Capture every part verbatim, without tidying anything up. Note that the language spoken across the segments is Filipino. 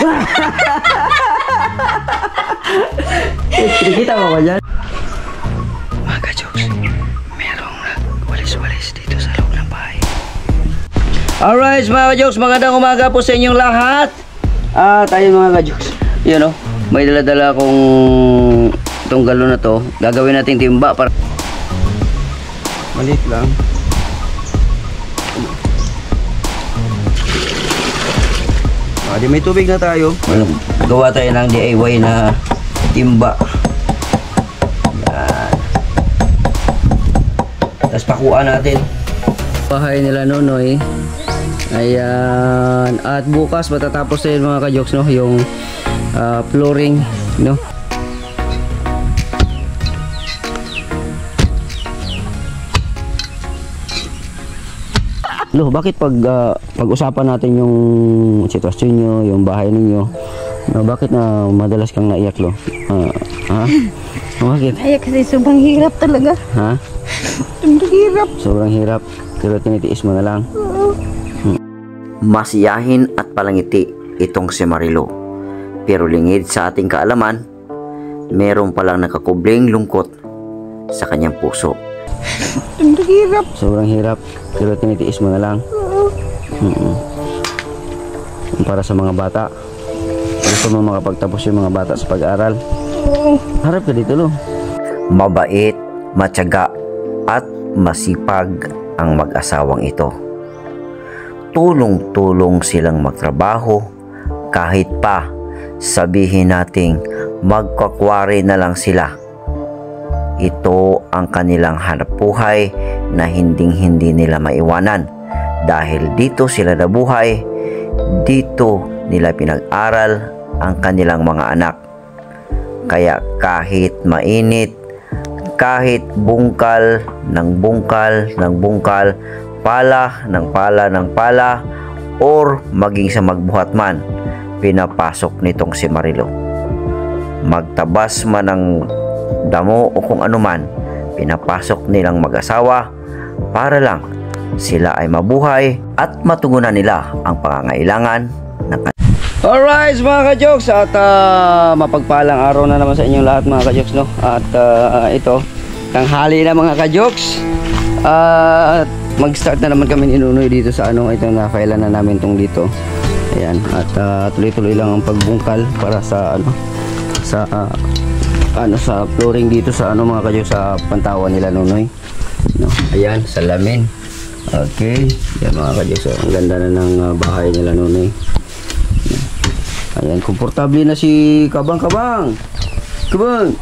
Kita mo ba dyan? Mga ka-jokes, merong nagwalis-walis dito sa loob ng bahay. Alright mga ka-jokes, magandang umaga po sa inyong lahat. Ah, tayo mga ka-jokes. Yun o, may dala-dala akong itong galon na to. Gagawin natin timba para maliit lang. Ah, di may tubig na tayo. Gawa tayo ng D I Y na timba. Yan. Tapos pakuan natin. Bahay nila Nonoy. Ayan. At bukas matatapos na yun mga ka-jokes, no? Yung uh, flooring, no? Loh, bakit pag uh, pag-usapan natin yung sitwasyon nyo, yung bahay ninyo, no, bakit na madalas kang naiyak, lo? Uh, ha? Bakit? Ay, kasi sobrang hirap talaga. Ha? Sobrang hirap. Sobrang hirap. Pero tinitiis mo na lang. Hmm. Masiyahin at palangiti itong si Marilo. Pero lingid sa ating kaalaman, meron palang nakakubling lungkot sa kanyang puso. Sobrang hirap. Sobrang hirap. Pero tinitiis mo na lang. Hmm. Para sa mga bata. Gusto mo makapagtapos yung mga bata sa pag-aaral. Harap ka dito, lo. Mabait, matyaga, at masipag ang mag-asawang ito. Tulong-tulong silang magtrabaho kahit pa sabihin nating magkakwari na lang sila. Ito ang kanilang hanapbuhay na hinding-hindi nila maiwanan dahil dito sila nabuhay, dito nila pinag-aral ang kanilang mga anak. Kaya kahit mainit, kahit bungkal ng bungkal ng bungkal, pala ng pala ng pala, or maging sa magbuhat man, pinapasok nitong si Marilo. Magtabas man ng damo o kung anuman, pinapasok nilang mag-asawa para lang sila ay mabuhay at matugunan nila ang pangangailangan ng. Alright mga ka-jokes, at uh, mapagpalang araw na naman sa inyong lahat mga ka-jokes, no? At uh, ito, tanghali na mga ka-jokes. At uh, mag-start na naman kami ni Nunoy dito sa ano, ito na kailan na namin tong dito. Ayan, at uh, tuloy-tuloy lang ang pagbungkal para sa ano, sa uh, ano sa flooring dito sa ano mga ka-jokes, sa pantawan nila Nunoy. No? Ayan, salamin. Okay, yan mga ka-jokes, ang ganda na ng uh, bahay nila Nunoy. Ayan, komportable na si Kabang-Kabang. Kabang.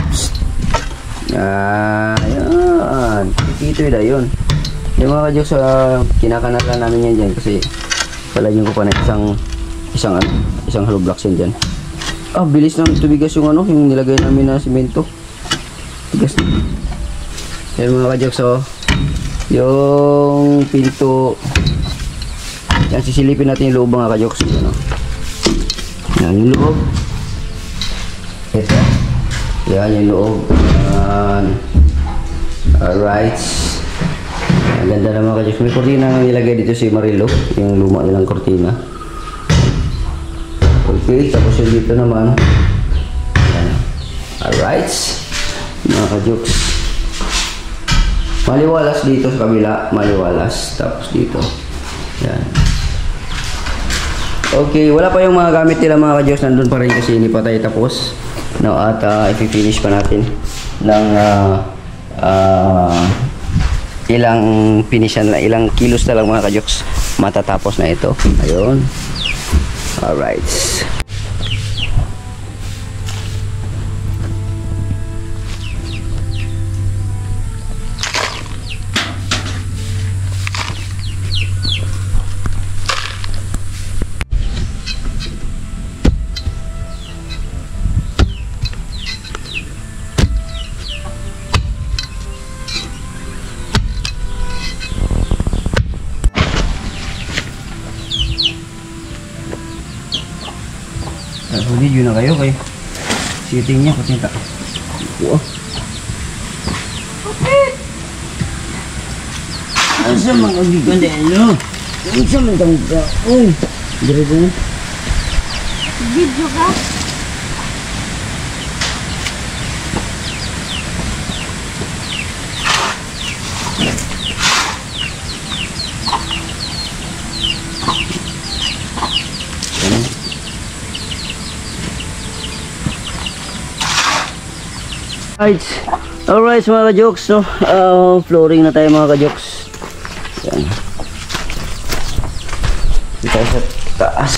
Ayan. Ito yun, yun. Yung mga ka-jokes, uh, kinakanalan namin yan dyan kasi palagyan ko pa na isang isang ano, isang hollow blocks yan dyan. Ah, bilis ng tubigas yung ano, yung nilagay namin na simento. Tigas na. Ayan mga ka-jokes, oh. Yung pinto. Yan, sisilipin natin yung loob mga ka-jokes. Yan, oh. Yan yung loob. Ito. Yan yung loob. Yan. Alright. Ang ganda na mga ka-jokes. May kortina nga nilagay dito si Marilo. Yung luma nilang kortina. Okay. Tapos yung dito naman. Yan. Alright. Mga ka-jokes. Maliwalas dito sa kabila. Maliwalas. Tapos dito. Yan. Okay, wala pa yung mga gamit nila mga ka-jokes, nandun pa rin kasi hindi pa tayo tapos. No, at uh, i-finish pa natin ng uh, uh, ilang finishan na, ilang kilos na lang mga ka-jokes, matatapos na ito. Ayun. Alright. Video na kayo kay sitting niya patinta. Wow. Okay. Asa mga gigan de ano? Unsa man tong ka? Uy, dire din. Video ka? Alright, alright mga ka-jokes, no? Uh, flooring na tayo mga ka-jokes. Yan. Dito tayo sa taas.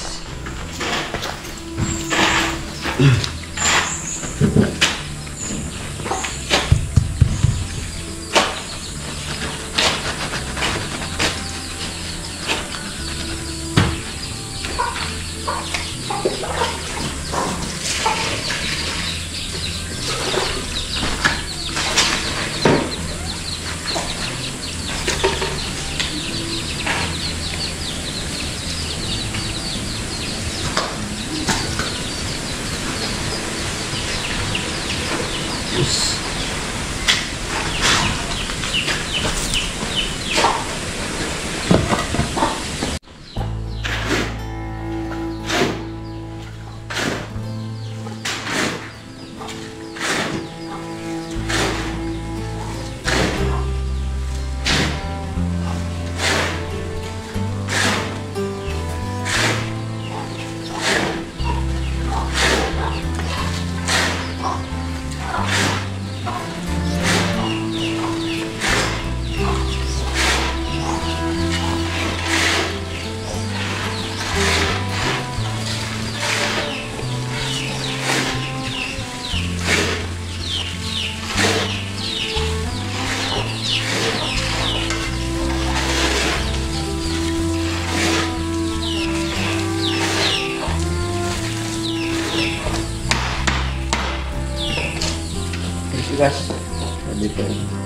Gas. Dito.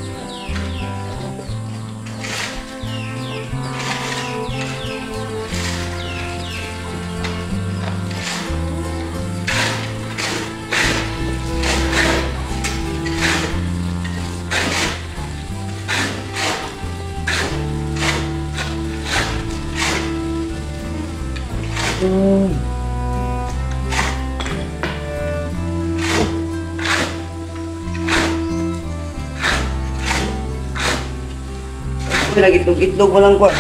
Hmm. Nag-itlog-itlog mo lang ko.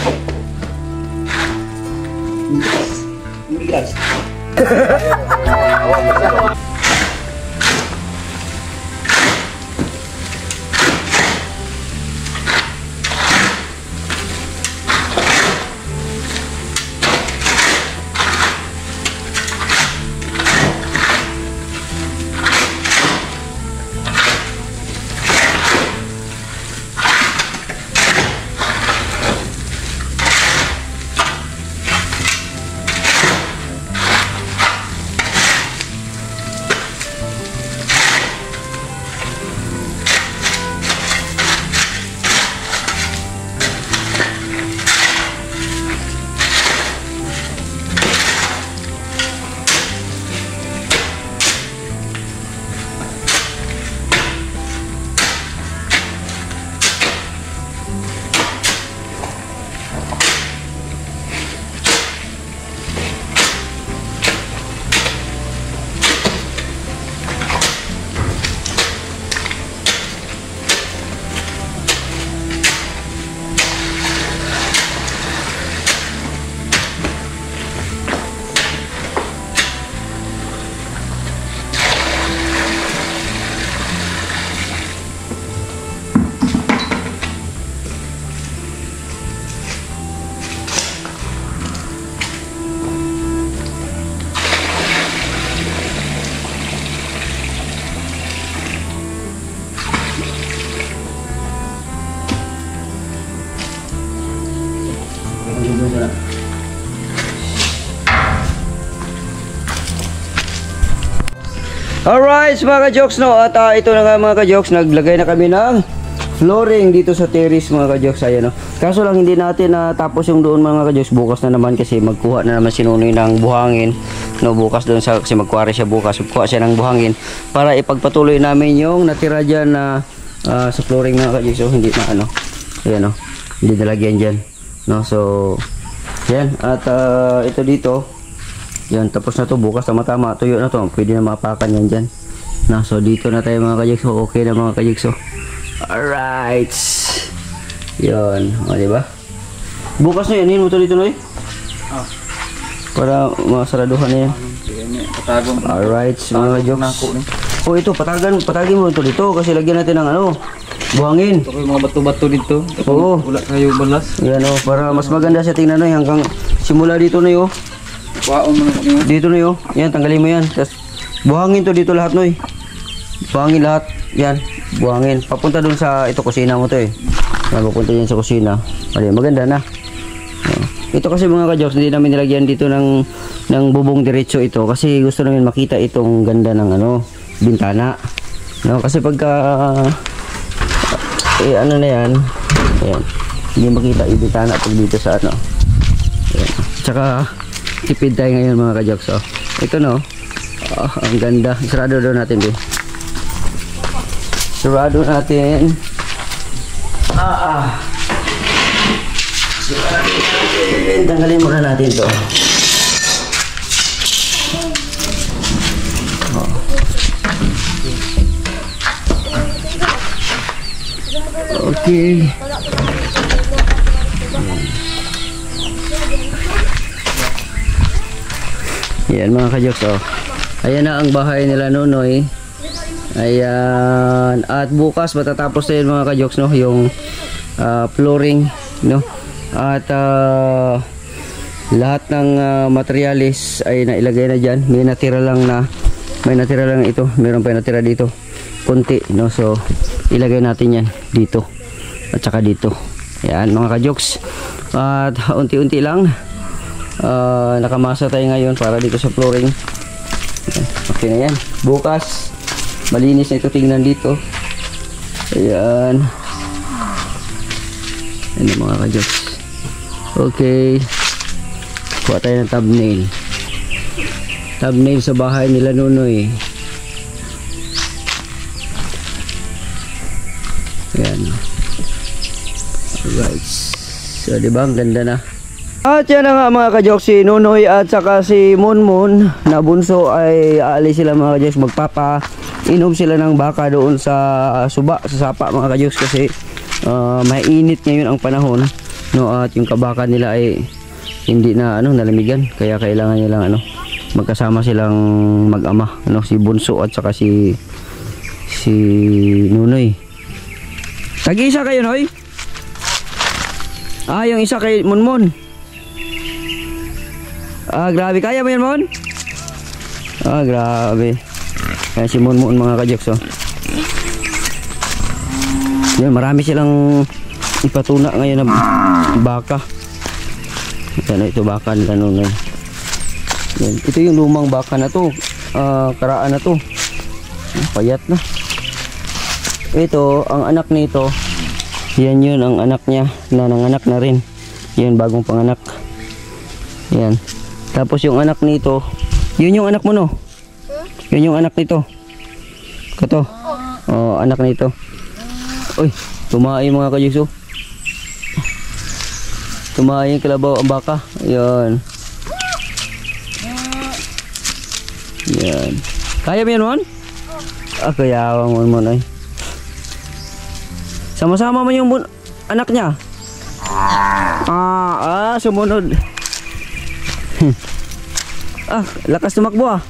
Bigas. Alright mga ka-jokes, no? At uh, ito na nga mga ka-jokes, naglagay na kami ng flooring dito sa terrace mga ka-jokes. Ayan, no? Kaso lang hindi natin na uh, tapos yung doon mga ka-jokes. Bukas na naman kasi magkuha na naman si Nunoy ng buhangin, no? Bukas doon sa, kasi magkuwari siya bukas, magkuha siya ng buhangin para ipagpatuloy namin yung natira dyan na uh, sa flooring mga ka-jokes. So hindi na ano, ayan, no? Hindi nalagyan dyan, no? So yan, at uh, ito dito Yan, tapos na to. Bukas tama-tama. Tuyo na to. Pwede na mapakan yan dyan. Na, so dito na tayo mga kajigso. Okay na mga kajigso. Alright. Yun. O, diba? Bukas na yan. Hin mo to dito, Noy. Ah. Para masaraduhan na yan. Alright, mga kajokes. Oh, ito, patagan, patagin mo ito dito. Kasi lagyan natin ng ano, buhangin. Ito yung mga bato-bato dito. Oo. Wala kayo balas. Yan o, para mas maganda siya tingnan na hanggang simula dito na yun. Waon mo na. Dito na yun. Yan, tanggalin mo yan. Tapos buhangin to dito lahat, Noy. Buhangin lahat. Yan, buhangin. Papunta dun sa, ito, kusina mo to eh. Yan, papunta yan sa kusina. Mali, maganda na. Yan. Ito kasi mga ka-jokes, hindi namin nilagyan dito ng, ng bubong diretso ito. Kasi gusto namin makita itong ganda ng ano, bintana. No? Kasi pagka, eh ano na yan, ayan, hindi makita yung bintana pag dito sa ano. Ayan. Tsaka, tipid tayo ngayon mga ka-jokes. Oh. Ito no, oh, ang ganda. Sarado daw natin din. Sarado natin. Ah ah. Sarado natin. Tanggalin muna natin to. Oh. Okay. Yan mga ka-jokes, oh. Ayan na ang bahay nila Nonoy. Ayan. At bukas matatapos na yun mga ka-jokes, no? Yung uh, flooring, no? At uh, lahat ng uh, materialis ay nailagay na dyan. May natira lang na, may natira lang ito. Meron pa natira dito. Kunti, no? So, ilagay natin yan dito. At saka dito. Ayan mga ka-jokes. At unti-unti lang. Uh, nakamasa tayo ngayon para dito sa flooring. Okay na yan. Bukas malinis na ito tingnan dito. Ayan. Ayan mga ka-jokes. Okay, kuha tayo ng thumbnail. Thumbnail sa bahay nila Nonoy. Ayan. Alright. So diba ang ganda na. At yan na nga mga ka-jokes, si Nonoy at saka si Monmon na bunso ay aalis sila mga ka-jokes. Magpapa inom sila ng baka doon sa suba, sa sapa mga ka-jokes. Kasi uh, mainit ngayon ang panahon, no? At yung kabaka nila ay hindi na ano, nalamigan. Kaya kailangan nilang ano, magkasama silang mag-ama, ano? Si bunso at saka si si Nonoy. Tag-isa kayo, Noy? Ah, yung isa kay Monmon. Ah, grabe. Kaya mo yan, Mon? Ah, grabe. Kaya si Monmon mga ka-jokes, oh. Yan, marami silang ipatuna ngayon na baka. Yan, ito baka nila Nonoy. Yan, ito yung lumang baka na to. Ah, karaan na to. Payat na. Ito, ang anak nito. Yan yun, ang anak niya na nanganak na rin. Yan, bagong panganak. Yan. Tapos yung anak nito, yun yung anak mo, no? Yun yung anak nito. Kato. Oh, anak nito. Uy, tumae mga ka-jokes, oh. Tumae yung kalabaw ang baka. Yan. Yan. Kaya mo yan, Mon? Ah, kaya mo, Mon, ay. Sama-sama mo yung anak niya. Ah, ah, sumunod. Ah, lakas tumakbo ah.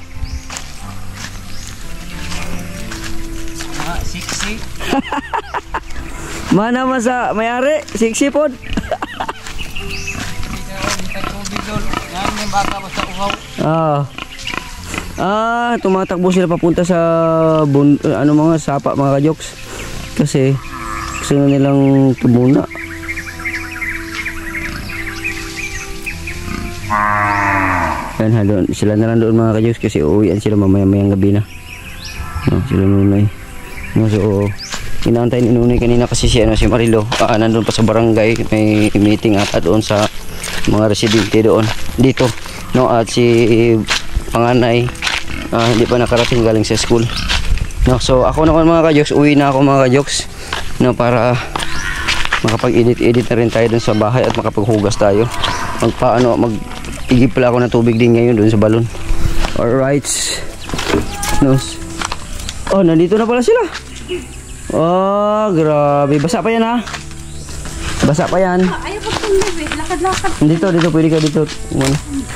Ah, siksi. Mana masa may-ari, siksi pod. Ah. Ah, tumatakbo sila papunta sa bun, ano mga sapa mga ka-jokes. Kasi gusto nilang tumuna. Yan ha, doon, sila na lang doon mga ka-jokes kasi uuwian sila mamaya-mayang gabi na. No, sila Nonoy. No, so, inaantay ni Nonoy kanina kasi si, ano, si Marilo. Ah, nandun pa sa barangay. May meeting ata doon sa mga residente doon. Dito. No, at si panganay ah, hindi pa nakarating galing sa school. No, so ako naman mga ka-jokes, uwi na ako mga ka-jokes. No, para makapag-edit-edit na rin tayo dun sa bahay at makapaghugas tayo. Magpaano, mag Mag-igip pala ako ng tubig din ngayon doon sa balon. Alright. No. Oh, nandito na pala sila. Oh, grabe. Basa pa yan ha. Basa pa yan. Ayaw pa tumibig. Lakad-lakad. Dito, dito. Pwede ka dito. Ano?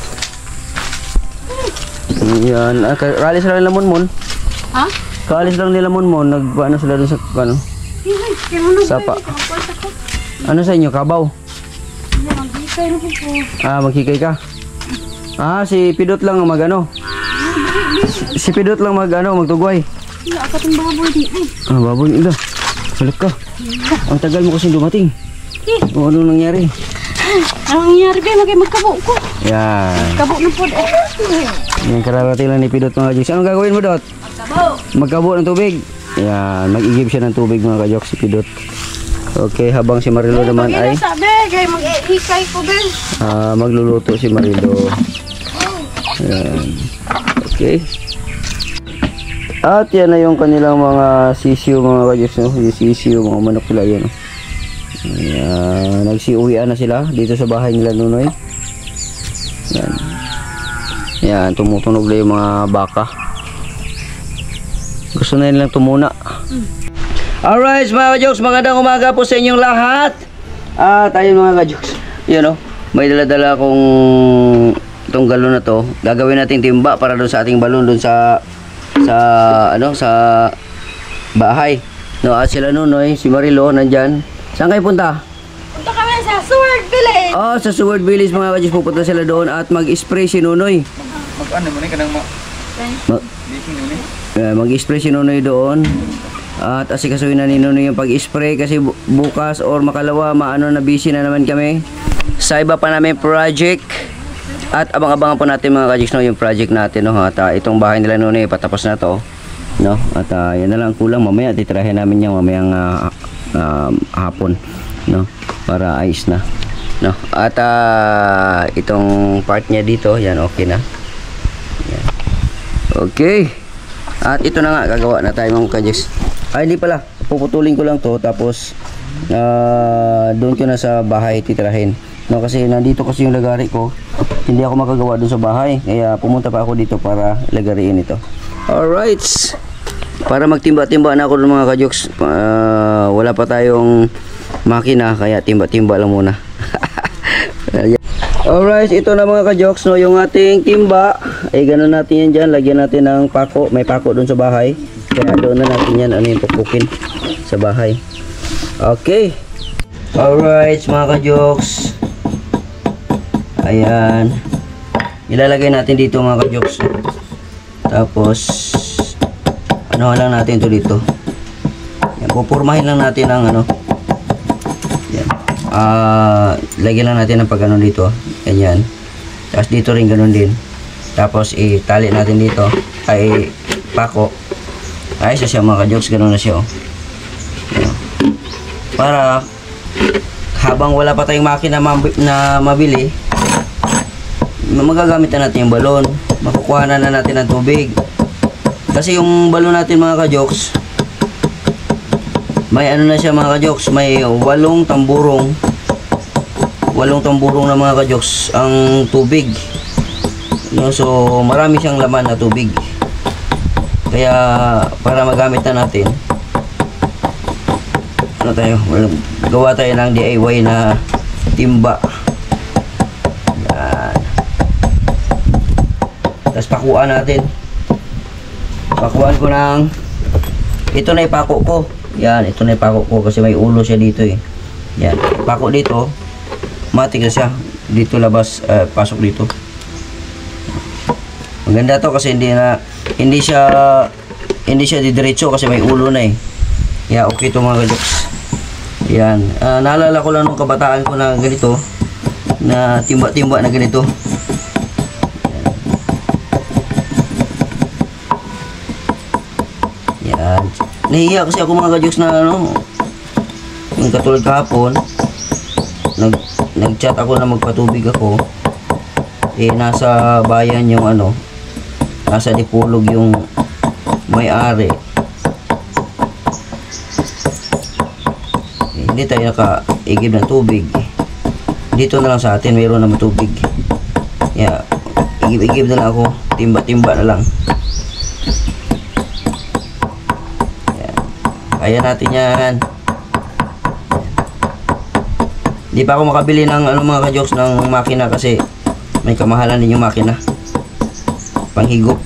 Yan. Ah, kaalis lang nila Monmon. Ha? Kaalis lang nila Monmon. Nag-ano sila doon sa ano? Hihay. Kaya mo nang Sapa. pwede. Kapagpalta ko. Ano sa inyo? Kabaw? Hindi, magbigay na po po. Ah, maghikay ka. Ah, si Pidot lang ang mag-ano. Si Pidot lang mag-ano, magtugway. Wala ka itong baboy di. Ay. Ah, baboy, ila. Balik ka. Ang tagal mo kasi dumating. Eh. O, anong nangyari? Ang nangyari ba? Magay magkabo ko. Yan. Kabo na po. Eh. Yung kararating lang ni Pidot mga kajoks. Anong gagawin mo, Dot? Magkabo. Magkabo ng tubig. Yan, mag-igib siya ng tubig mga kajoks si Pidot. Okay, habang si Marilo naman ay Sabi, kaya mag-ihikay ko din. ah, magluluto si Marilo. Yan. Okay. At yan na yung kanilang mga sisiyo mga kajoks, no? Yung sisiyo, mga manok nila yan. No? Yan. Nagsiuwian na sila dito sa bahay nila Nunoy. Yan. Yan, tumutunog lang yung mga baka. Gusto na nilang tumuna. Alright mga kajoks, magandang umaga po sa inyong lahat. At ayun mga kajoks, yun o, may dala-dala akong itong galon na to. Gagawin natin timba para doon sa ating balon doon sa sa ano sa bahay. No, at sila Nunoy, si Marilo nandyan. Saan kayo punta? Punta kami sa Sword Village. Oh, sa Sword Village mga kajoks, pupunta sila doon at mag-spray si Nunoy. Mag-ano mo ni kanang ma... Ma- Baking mo ni? Uh, mag-spray si Nunoy doon at asikasuhin na ni Nunoy yung pag-spray kasi bu- bukas or makalawa maano na busy na naman kami sa iba pa namin project at abang-abangan po natin mga kajiks no, yung project natin no, at uh, itong bahay nila Nunoy patapos na to no, at uh, yan na lang kulang mamaya titirahin namin yan mamayang uh, uh, hapon no, para ayos na no, at uh, itong part niya dito yan okay na yan. Okay. At ito na nga, gagawa na tayo mga kajiks. Ay, hindi pala. Puputulin ko lang to tapos uh, doon ko na sa bahay titirahin. No, kasi nandito kasi yung lagari ko. Hindi ako makagawa doon sa bahay. Kaya pumunta pa ako dito para lagariin ito. Alright. Para magtimba-timba na ako doon mga kajiks. Uh, wala pa tayong makina kaya timba-timba lang muna. Alright, ito na mga kajoks, no, yung ating timba. Ay ganoon natin yan dyan, lagyan natin ng pako. May pako doon sa bahay. Kaya doon na natin yan, ano yung pupukin sa bahay. Okay. Alright mga kajoks. Ayan. Ilalagay natin dito mga kajoks. Tapos ano lang natin to dito. Yan, pupurmahin lang natin ang ano. Yan. Ah, uh, lagyan lang natin ng pag ano dito. Ganyan. Tapos dito rin ganun din. Tapos itali natin dito ay pako. Ayos na siya mga kajoks, ganun na siya oh. Ayan. Para habang wala pa tayong makina na mabili, magagamit na natin yung balon. Makukuha na, na natin ng tubig. Kasi yung balon natin mga kajoks, may ano na siya mga kajoks, may walong tamburong. Walong tamburong na mga kajoks ang tubig. No, so marami siyang laman na tubig. Kaya para magamit na natin, ano tayo, gawa tayo ng D I Y na timba. Yan. Tapos pakuan natin. Pakuan ko ng, ito na ipako ko. Yan, ito na ipako ko kasi may ulo siya dito eh. Yan, pako dito. Matik na siya. Dito labas, uh, pasok dito. Maganda to kasi hindi na hindi siya hindi siya didiretso kasi may ulo na eh. Yeah, okay to mga kajoks. Yan. Uh, naalala ko lang nung kabataan ko na ganito, na timba-timba na ganito. Yan. Nahiya kasi ako mga kajoks na ano, yung katulad kahapon, nag nag-chat ako na magpatubig ako. Eh nasa bayan yung ano, nasa Dipolog yung may-ari. Eh, hindi tayo naka-igib ng tubig. Dito na lang sa atin mayroon naman tubig. Yeah, igib-igib na lang ako. Timba-timba na lang. Yan. Kaya natin yan. Di pa ako makabili ng ano mga ka-jokes ng makina kasi may kamahalan din yung makina. Panghigop.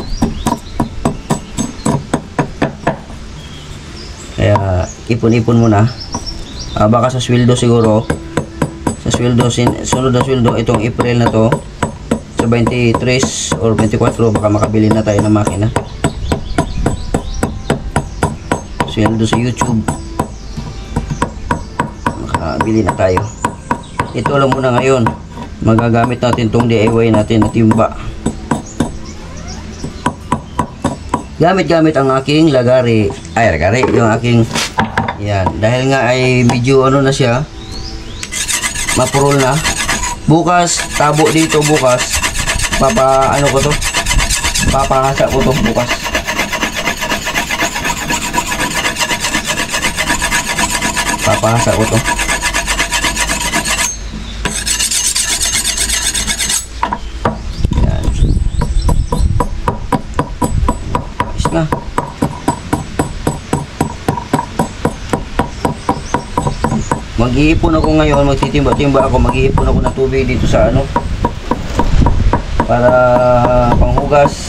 Kaya ipon-ipon muna. Uh, baka sa sweldo siguro. Sa sweldo, sin sunod na sweldo itong April na to. Sa twenty-three or twenty-four baka makabili na tayo ng makina. Sweldo sa YouTube. Makabili na tayo. Ito lang muna ngayon. Magagamit natin tong D I Y natin na timba. Gamit-gamit ang aking lagari. Ay, lagari. Yung aking, yan. Dahil nga ay medyo ano na siya. Mapurol na. Bukas, tabo dito bukas. Papa, ano ko to? Papahasa ko to bukas. Papahasa ko to. Yan. Ayos na. Mag-iipon ako ngayon, magtitimba-timba ako, mag-iipon ako ng tubig dito sa ano para panghugas.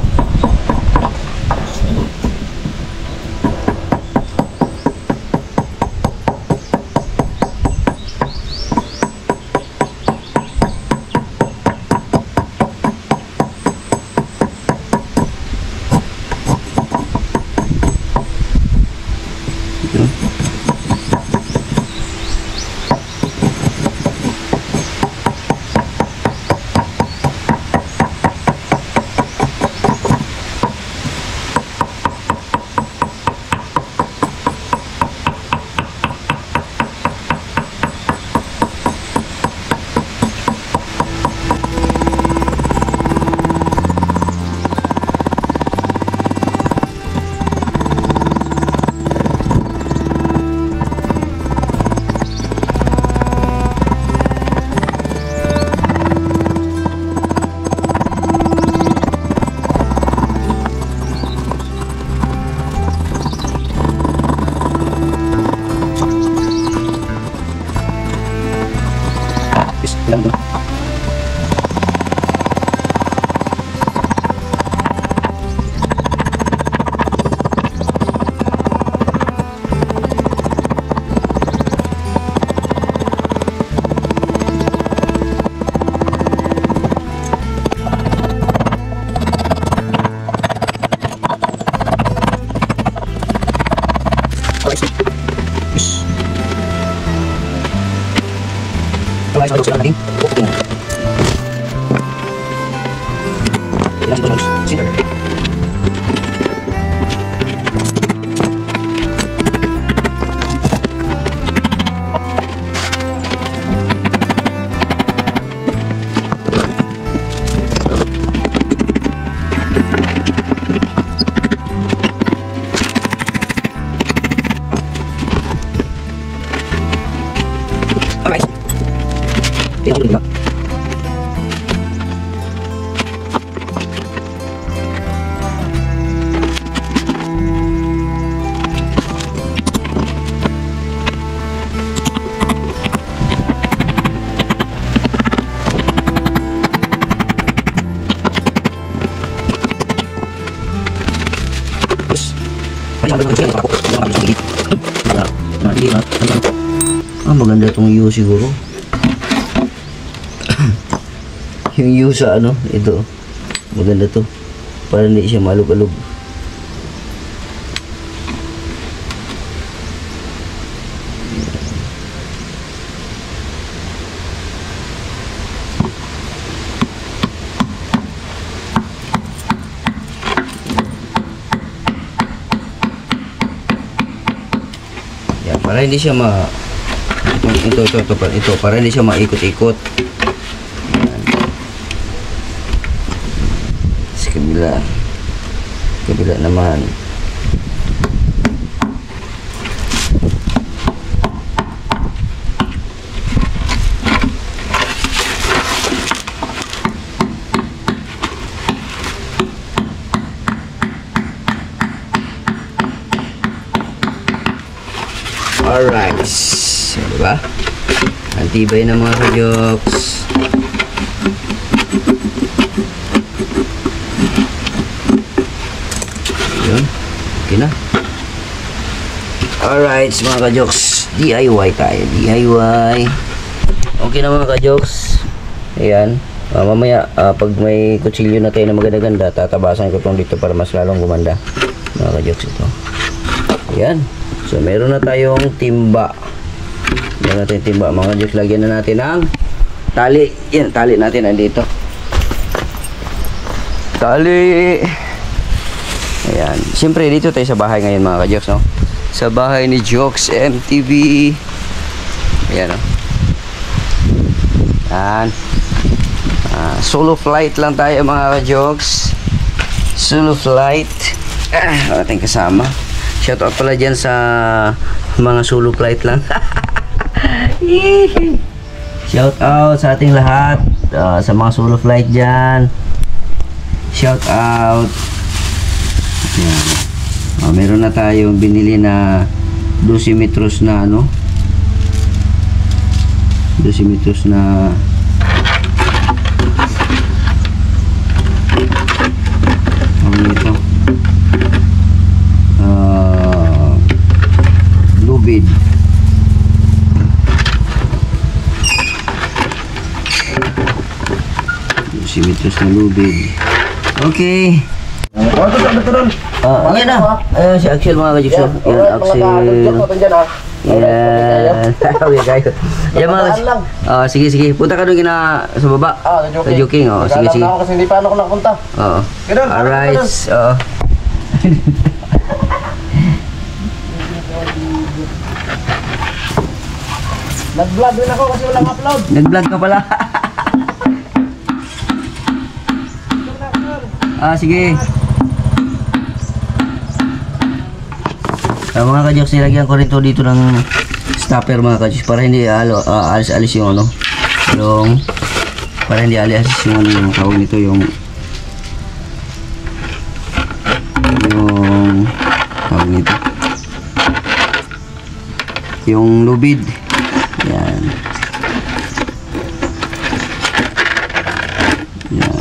Lang to. Guys, ano sila natin? Okay. Ilang ito sa center. Alright. Tingnan mo dito. Ah, maganda itong U siguro. Yung U sa ano, ito. Maganda to. Para hindi siya malug-alug. Yan, para hindi siya ma ito, ito, ito, ito, ito, para hindi siya maikot-ikot. Sa kabila. Kabila naman. Alright. Diba? Ang tibay ng mga kajoks. Yun. Okay na. Alright, mga kajoks. D I Y tayo. D I Y. Okay na mga kajoks. Ayan. Uh, mamaya, uh, pag may kutsilyo na tayo na maganda-ganda, tatabasan ko itong dito para mas lalong gumanda. Mga kajoks ito. Ayan. So, meron na tayong timba. Meron natin timba. Mga kajoks, lagyan na natin ang tali. Yan, tali natin nandito. Tali. Ayan. Siyempre, dito tayo sa bahay ngayon mga kajoks, no? Sa bahay ni Jokes M T V. Ayan, no? Ayan. Uh, solo flight lang tayo mga ka-jokes. Solo flight. Ah, ating kasama. Shoutout pala dyan sa mga solo flight lang. Shoutout sa ating lahat. Uh, sa mga solo flight dyan. Shoutout. Yan. Uh, meron na tayong binili na dosimetros na ano. Dosimetros na ito uh, lubid. Dosimetros na lubid. Okay. Ah, yan na. Ayan si Axel mga kajiks. Yan, Axel. Yan. Okay, guys. Yan mga kajiks. Ah, sige, sige. Punta ka doon kina sa baba. Sa joking. Oh, sige, sige. Kasi hindi pa ako nakapunta. Oo. Alright. Oo. Nag-vlog din ako kasi walang upload. Nag-vlog ka pala. Ah, sige. Uh, mga kajoks, nilagyan ko rin to dito ng stopper mga kajoks para hindi alo, uh, alis-alis yung ano yung para hindi alis yung ano yung tawag nito yung yung tawag nito yung lubid. Yan. Yan.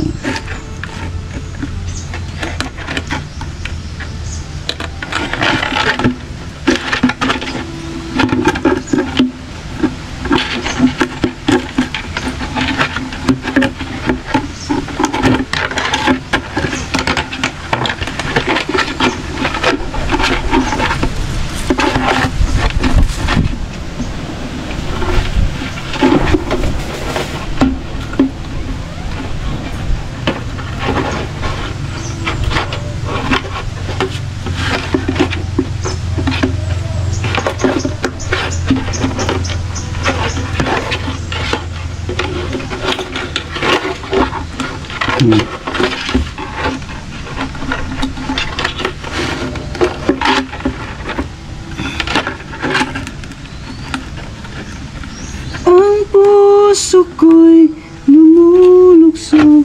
Hmm. Ang puso ko'y lumulukso.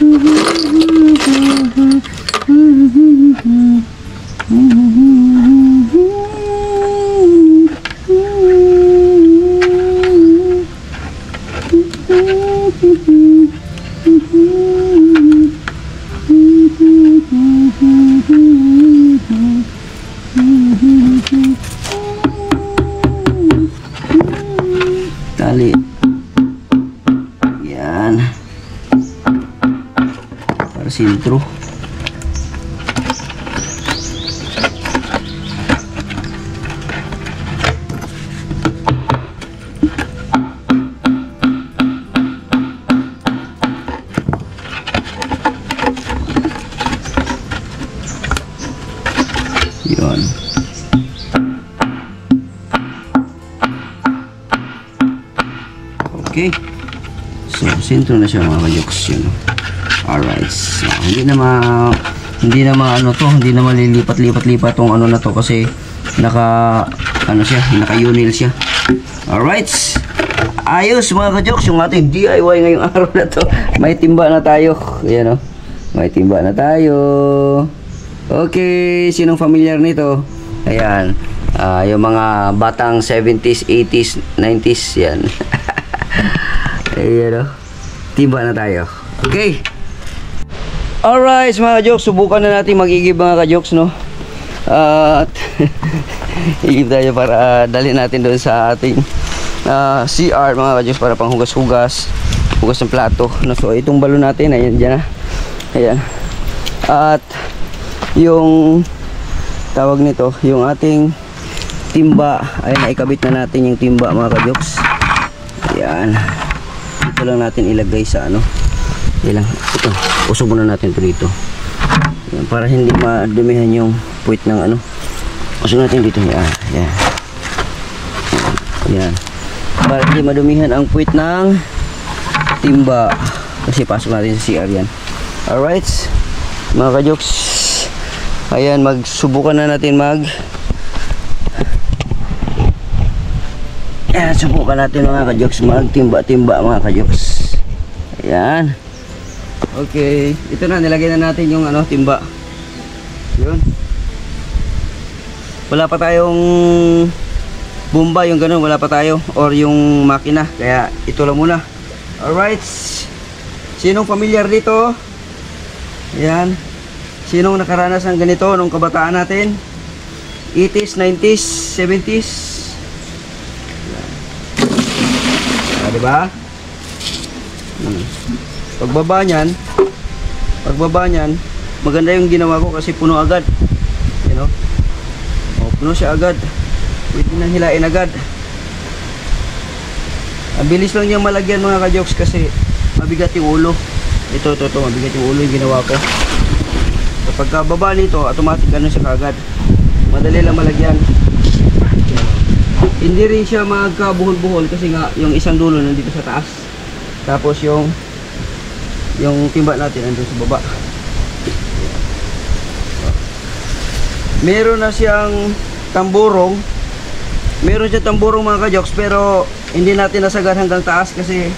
Tali. Yan. Para sintro. Yun. Okay. So, sentro na siya mga kajoks yun. Alright. So, hindi na ma hindi na ma ano to, hindi na malilipat-lipat-lipat tong ano na to kasi naka ano siya, naka-unil siya. Alright. Ayos mga kajoks yung ating D I Y ngayong araw na to. May timba na tayo. Ayan o. May timba na tayo. Okay, sinong familiar nito? Ayan. Ah, yung mga batang seventies, eighties, nineties yan. Ayan o. Timba na tayo. Okay. Alright mga ka-jokes, subukan na natin mag-igib mga ka-jokes, no? At igib tayo para uh, dalhin natin doon sa ating uh, C R mga ka-jokes para pang hugas-hugas, hugas ng plato, no? So itong balon natin, ayan dyan na. Ayan. At yung tawag nito, yung ating timba, ay naikabit na natin yung timba mga ka-jokes. Ayan. Ito lang natin ilagay sa ano. Ilang, ito, usog muna natin ito dito. Yan, para hindi madumihan yung puwit ng ano. Usog natin dito. Yan, yan. Yan. Para hindi madumihan ang puwit ng timba. Kasi pasok natin sa C R yan. Alright. Mga ka-jokes. Ayan, magsubukan na natin mag Ayan, subukan natin mga ka-jokes magtimba-timba mga ka-jokes. Ayan. Okay, ito na, nilagay na natin yung ano, timba. Yun. Wala pa tayong bomba, yung ganun, wala pa tayo. Or yung makina, kaya ito lang muna. Alright. Sinong familiar dito? Ayan. Sinong nakaranas ng ganito nung kabataan natin? eighties, nineties, seventies. Ah, diba? Hmm. Pagbaba niyan, pagbaba niyan, maganda yung ginawa ko kasi puno agad. You know? O, puno siya agad. Pwede nang hilain agad. Ang bilis lang niyang malagyan mga ka-jokes kasi mabigat yung ulo. Ito, ito, ito, mabigat yung ulo yung ginawa ko. Kapag baba nito, automatic ano siya kagad. Madali lang malagyan. Hindi rin siya magkabuhol-buhol kasi nga yung isang dulo nandito sa taas. Tapos yung yung timba natin andun sa baba. Meron na siyang tamburong. Meron siyang tamburong mga ka-jokes, pero hindi natin nasagad hanggang taas kasi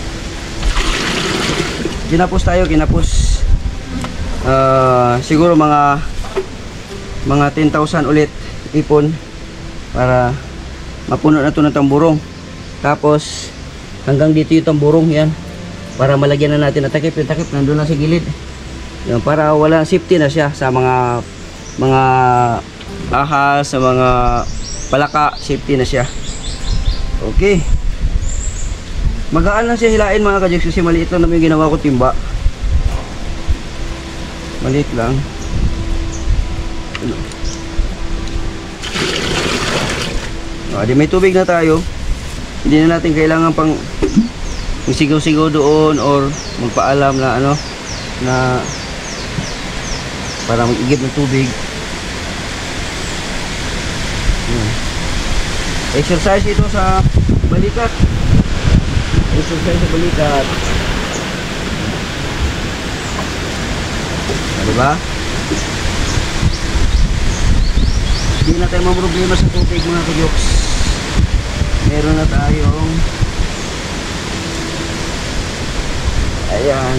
kinapos tayo, kinapos. Uh, siguro mga mga ten thousand ulit ipon para mapuno na ito ng tamburong. Tapos hanggang dito yung tamburong yan para malagyan na natin at takip. Yung takip nandun na sa gilid yan, para wala, safety na siya sa mga mga ahas, sa mga palaka, safety na siya. Okay, magaan lang siya hilain mga ka-jokes kasi maliit lang naman yung ginawa ko timba. Maliit lang. Ano? Ah, di may tubig na tayo. Hindi na natin kailangan pang sigaw-sigaw doon or magpaalam na ano na para mag-igib ng tubig. Hmm. Exercise ito sa balikat. Exercise sa balikat. Ah, diba? Hindi na tayo mamroblema sa tubig mga ka-jokes. Meron na tayong ayan.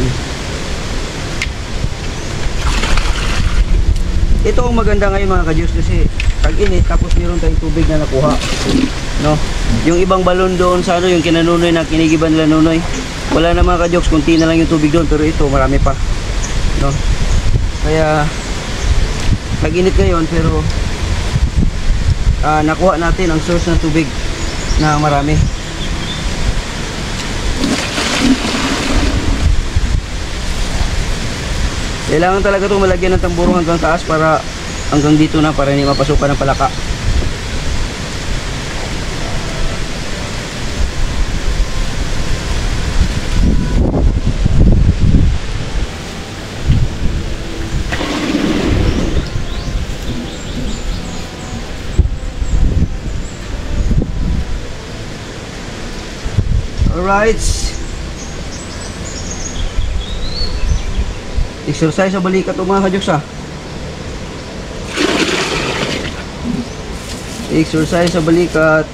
Ito ang maganda ngayon mga ka-jokes kasi tag-init tapos meron tayong tubig na nakuha, no? Yung ibang balon doon sa ano, yung kinanunoy na kinigiban nila nunoy, wala na mga ka-jokes, kunti na lang yung tubig doon, pero ito marami pa, no? Kaya tag-init ngayon pero uh, nakuha natin ang source ng tubig na marami. Kailangan talaga itong malagyan ng tamburong hanggang taas para hanggang dito na para hindi mapasukan ng palaka. Alright. Exercise sa balikat o mga ka-jokes, ah. Exercise sa balikat.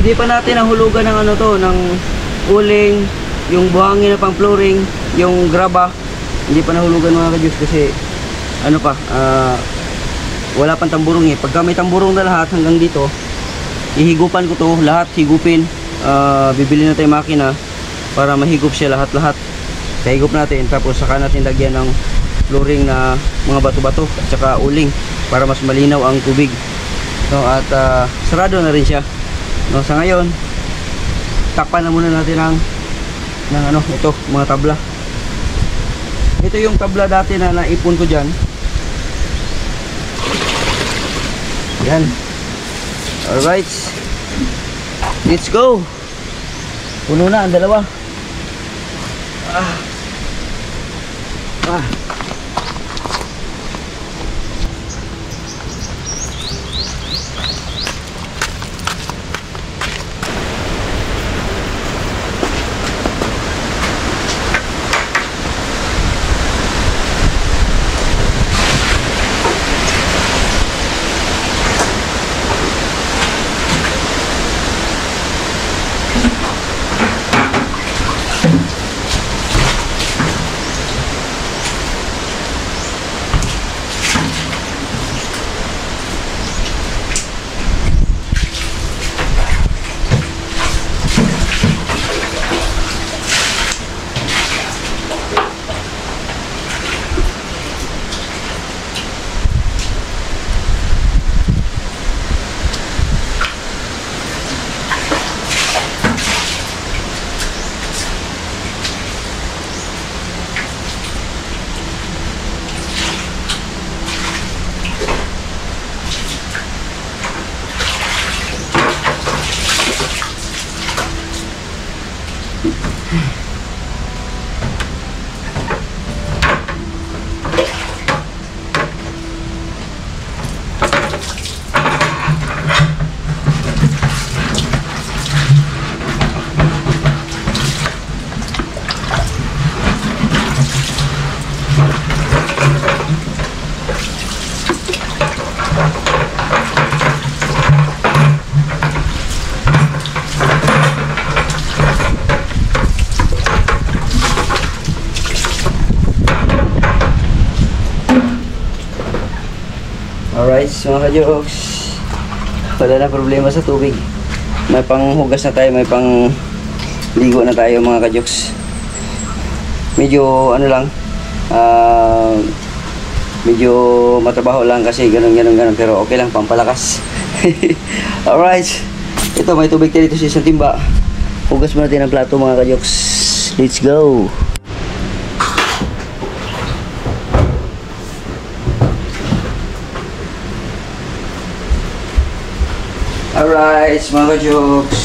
hindi pa natin nahulugan ng ano to, ng uling, yung buhangin na pang flooring, yung graba. Hindi pa nahulugan mga kadyos kasi ano pa, ah, wala pang tamburong eh. Pagka may tamburong na lahat hanggang dito, ihigupan ko to, lahat higupin. Ah, bibili na tayong makina para mahigop siya lahat-lahat. Kahigop natin, tapos saka natin lagyan ng flooring na mga bato-bato at saka uling para mas malinaw ang tubig. No, at ah, sarado na rin siya. No, sa ngayon, takpan na muna natin ng ng ano, ito, mga tabla. Ito yung tabla dati na naipon ko dyan. Yan. Alright. Let's go. Puno na ang dalawa. Ah. Ah. Alright, mga ka-jokes, wala na problema sa tubig. May panghugas na tayo, may pang ligo na tayo mga ka-jokes. Medyo ano lang, uh, medyo matrabaho lang kasi ganun ganun ganun, pero okay lang, pampalakas. Alright, ito may tubig tayo dito sa isang timba. Hugas mo natin ang plato mga ka-jokes. Let's go. Alright, mga ka-jokes.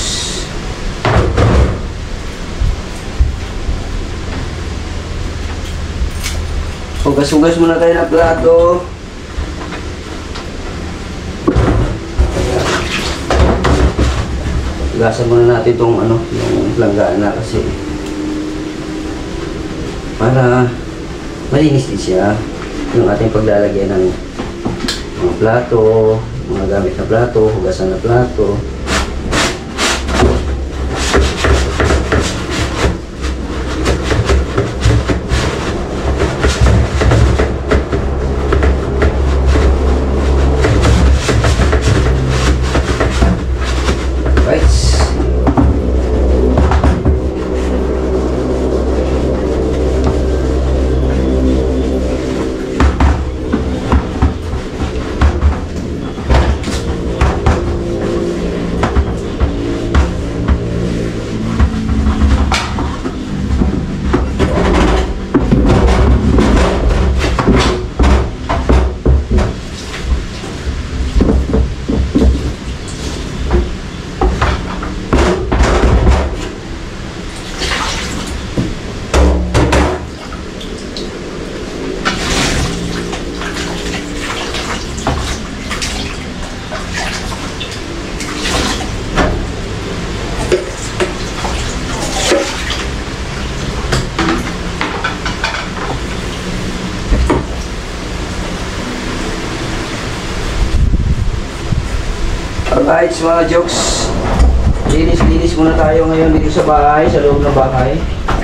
Hugas-hugas muna tayo ng plato. Hugasan muna natin itong ano, yung langgaan na kasi para malinis din siya yung ating paglalagyan ng mga plato, mga gamit na plato, hugasan na plato. Right. Alright, mga jokes. linis-linis muna tayo ngayon dito sa bahay, sa loob ng bahay.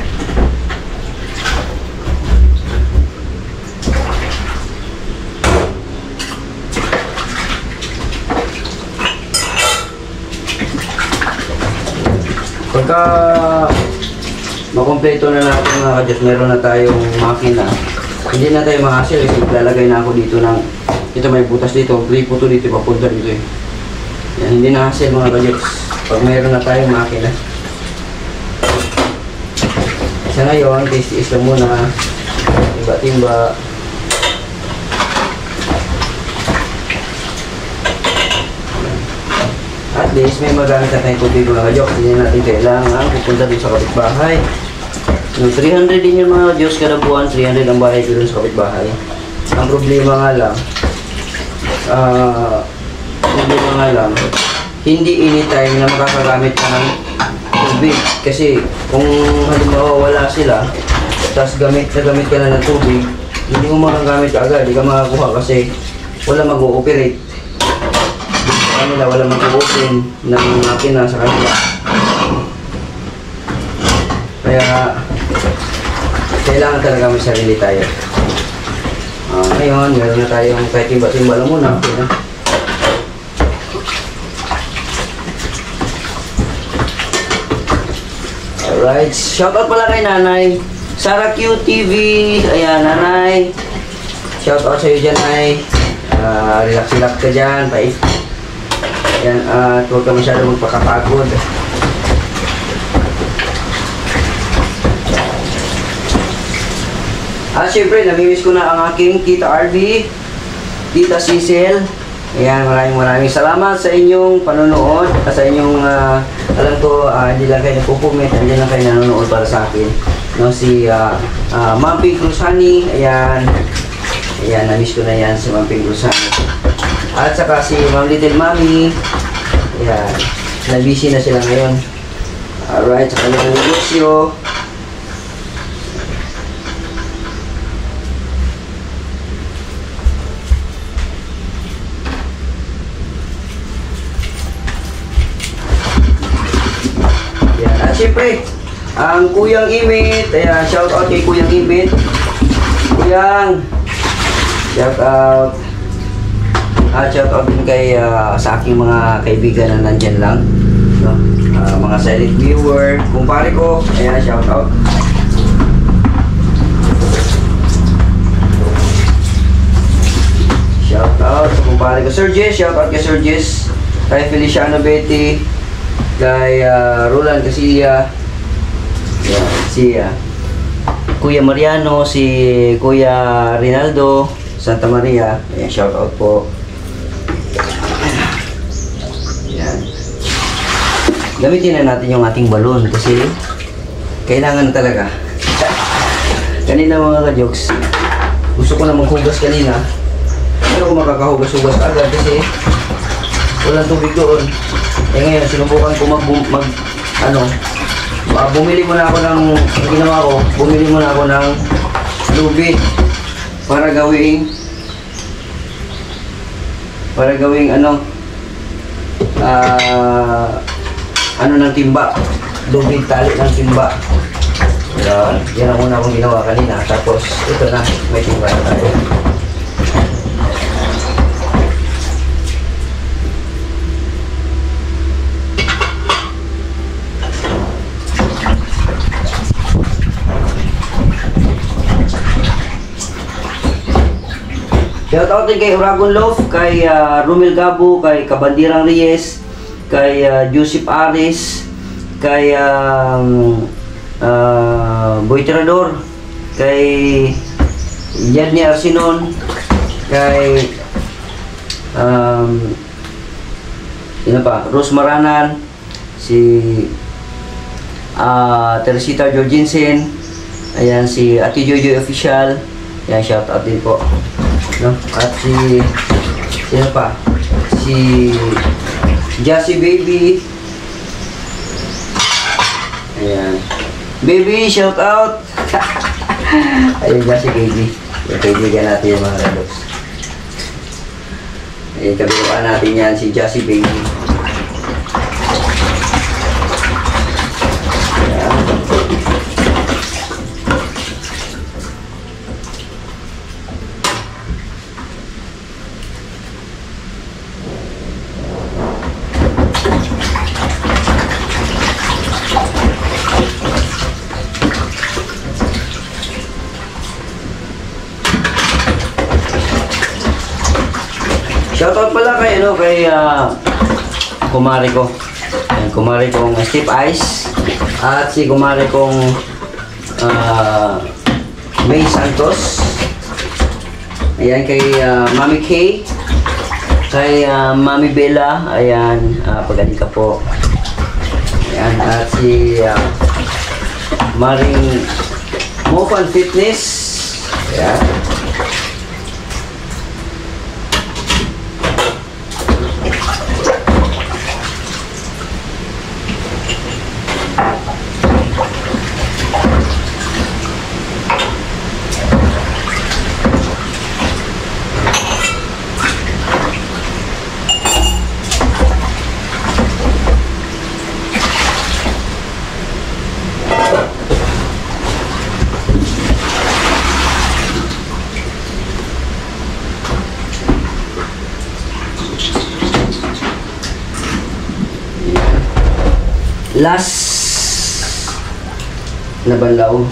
Pagka makompleto na natin mga kadyos, meron na tayong makina, hindi na tayo ma-hassle kasi lalagay na ako dito ng, ito may butas dito, gripo to dito, papunta dito eh. Yan, hindi na hassle mga kadyos pag meron na tayong makina. Sa ngayon, tiis-tiis lang muna, timba-timba. At least may magamit na tayong tubig mga kadyok. Hindi natin kailangan pupunta dito sa kapitbahay. Yung three hundred din yung mga Diyos kada buwan, three hundred ang bahay ko dun sa kapitbahay. Ang problema nga lang, ah, uh, problema nga lang, hindi anytime na makakagamit ka ng tubig. Kasi kung halimbawa wala sila, tapos gamit na gamit ka na ng tubig, hindi mo makagamit agad, hindi ka makakuha kasi wala mag-ooperate. Kanila wala mag-open ng makina sa kanila, kaya kailangan talaga may sarili tayo. Uh, ngayon meron na tayong kahit timba-timba lang muna, okay na. Alright, shoutout pala kay Nanay Sara Q T V. Ayan Nanay, shoutout sa iyo dyan ay uh, relax-relax ka dyan, bye. Yan, at uh, huwag ka masyado magpakapagod. At syempre, namimiss ko na ang aking Tita R V, Tita Cecil. Ayan, maraming maraming salamat sa inyong panonood. At sa inyong, uh, alam ko, uh, hindi lang kayo nagpo-comment, hindi lang kayo nanonood para sa akin. No, si uh, uh, Ma'am Pink Cruzani, ayan. Ayan, namiss ko na yan si Ma'am Pink Cruzani. At saka si Ma'am Little Mommy. Ayan. Na-busy na sila ngayon. Alright, sa kanilang negosyo. Ayan. At syempre, ang Kuyang Imit. Ayan, shout out kay Kuyang Imit. Kuyang. Shout out. At uh, shout out din kay uh, sa aking mga kaibigan na nandyan lang, no? Uh, mga silent viewer, kumpare ko, ayan, shout out. Shout out sa kumpare ko, Sir Jess, shout out kay Sir Jess, kay Feliciano Betty, kay uh, Roland Casilla, yeah, si uh, Kuya Mariano, si Kuya Rinaldo Santa Maria, ayan, shout out po. Gamitin na natin yung ating balon kasi kailangan talaga. Kanina mga ka-jokes, gusto ko na maghugas kanina, pero ako makakahugas-hugas agad kasi walang tubig doon. Eh ngayon, sinubukan ko mag, mag ano, uh, bumili muna ako ng, ang ginawa ko, bumili muna ako ng lubid para gawing para gawing ano, ah, uh, ano ng timba, lubid tali ng timba. Yan, yan ang una akong ginawa kanina. Tapos ito na, may timba na tayo. Shoutout din kay Uragon Loaf, kay uh, Romel Gabo, kay Kabandirang Reyes, kay uh, Joseph Aris, kay um, uh, Boy Tirador, kay Yadni Arsinon, kay um, sino pa? Rose Maranan, si uh, Teresita Jorgensen, ayan si Ate Jojo Official, ayan, shout out din po, no? At si sino pa? Si Jassy Baby. Ayan. Baby, shout out. Ayun, Jassy Baby. Yung kaibigan natin yung mga Redox. Ayun, kabiluan natin yan, si Jassy Baby. Shoutout pala kay ano kay ah, kumari ko. Ayan, kumari kong Steve Ice at si kumari kong ah, May Santos. Ayan kay ah, Mami Kay. Kay ah, Mami Bella. Ayan, uh, pagaling ka po. Ayan, at si ah, Maring Mofan Fitness. Ayan. Last na banlaw.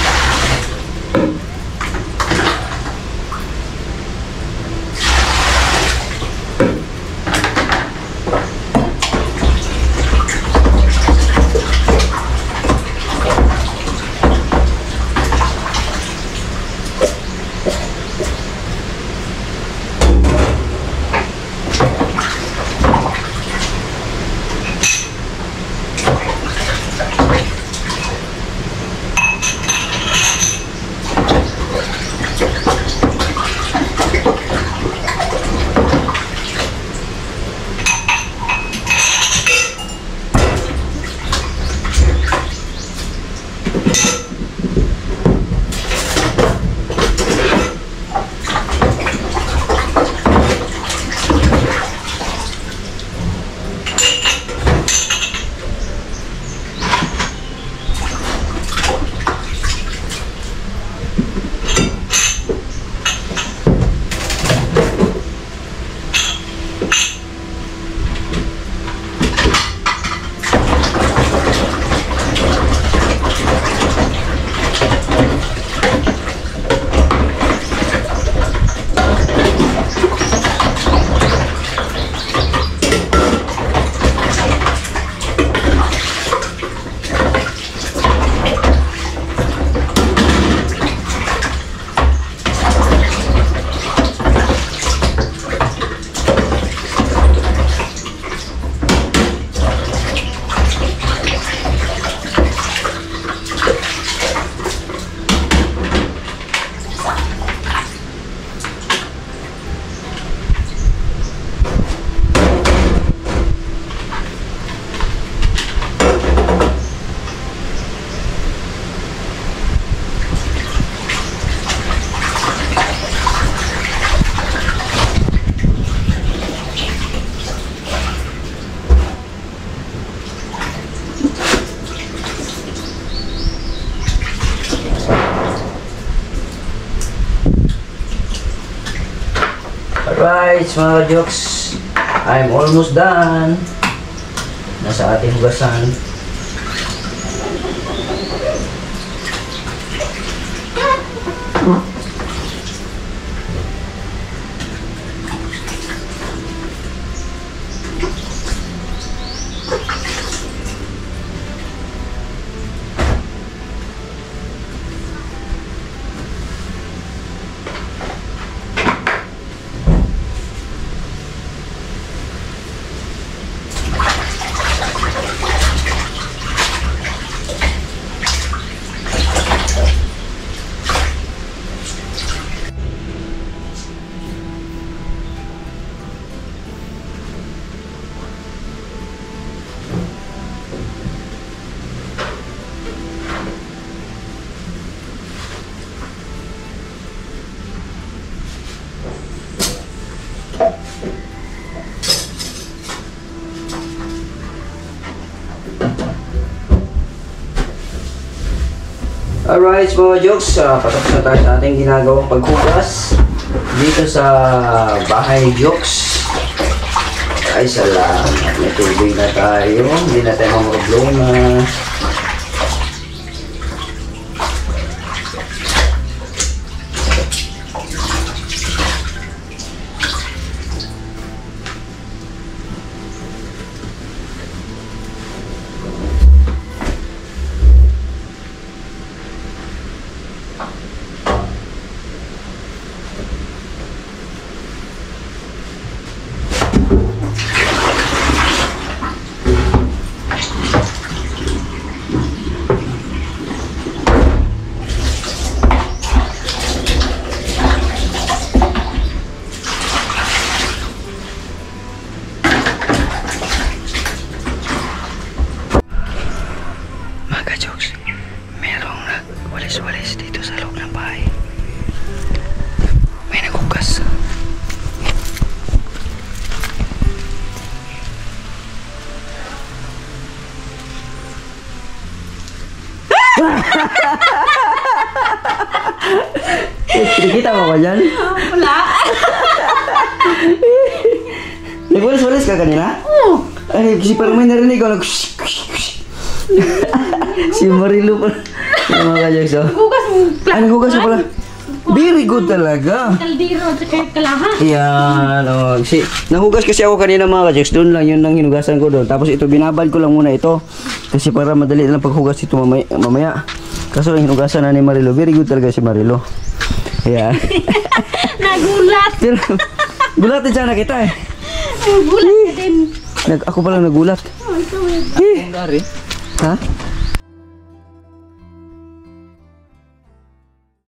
Alright, mga jokes, I'm almost done. Nasa ating hugasan. Alright mga jokes, uh, patapos na tayo sa ating ginagawang paghugas dito sa bahay ni Jokes. Ay salamat, may tubig na tayo, hindi na tayo problema. Jokes, merong nagwalis-walis dito sa loob ng bahay. May naghugas. Kita mo ba dyan? Wala. Nagwalis-walis ka kanina? Oo. Ay, kasi parang may narinig ko. Nag si Marilu pala. Yung mga kajaks, oh. Hugas mo. Ay, naghugas ka pala. Very good talaga. Kaldero at saka kalaha. Yan, oh. Si, nahugas kasi ako kanina mga kajaks. Doon lang, yun lang hinugasan ko doon. Tapos ito, binabad ko lang muna ito. Kasi para madali lang paghugas ito mamaya. mamaya. Kaso lang hinugasan na ni Marilu. Very good talaga si Marilu. Yan. Nagulat. Pero, gulatin sana kita eh. Nagulat ka din. Nag, ako palang nagulat. Oh, ikaw eh. Eh. Ha?